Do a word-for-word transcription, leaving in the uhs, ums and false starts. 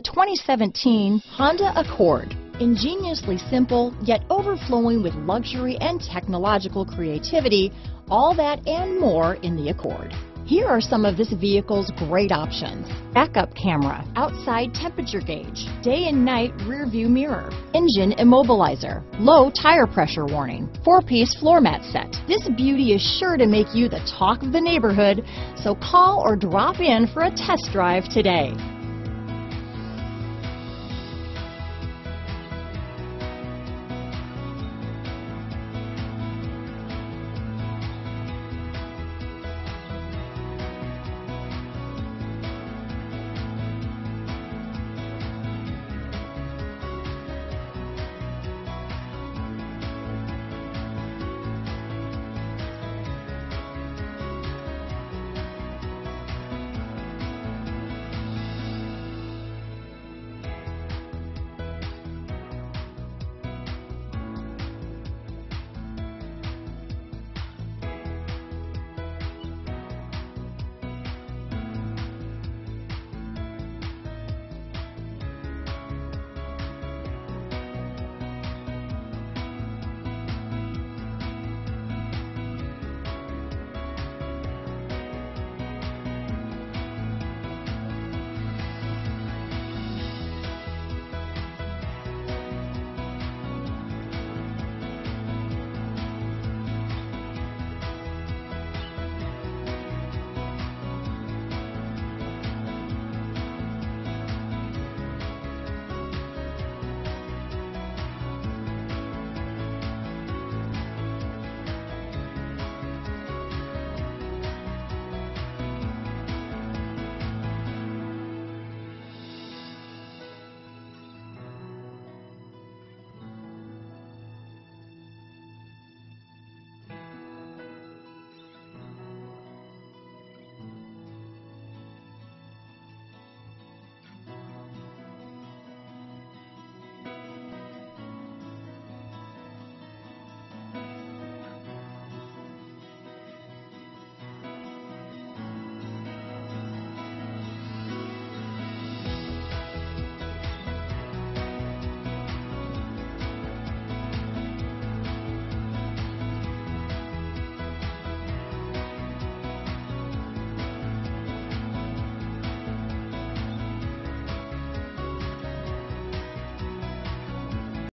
twenty seventeen Honda Accord. Ingeniously simple, yet overflowing with luxury and technological creativity, all that and more in the Accord. Here are some of this vehicle's great options: backup camera, outside temperature gauge, day and night rear view mirror, engine immobilizer, low tire pressure warning, four-piece floor mat set. This beauty is sure to make you the talk of the neighborhood, so call or drop in for a test drive today.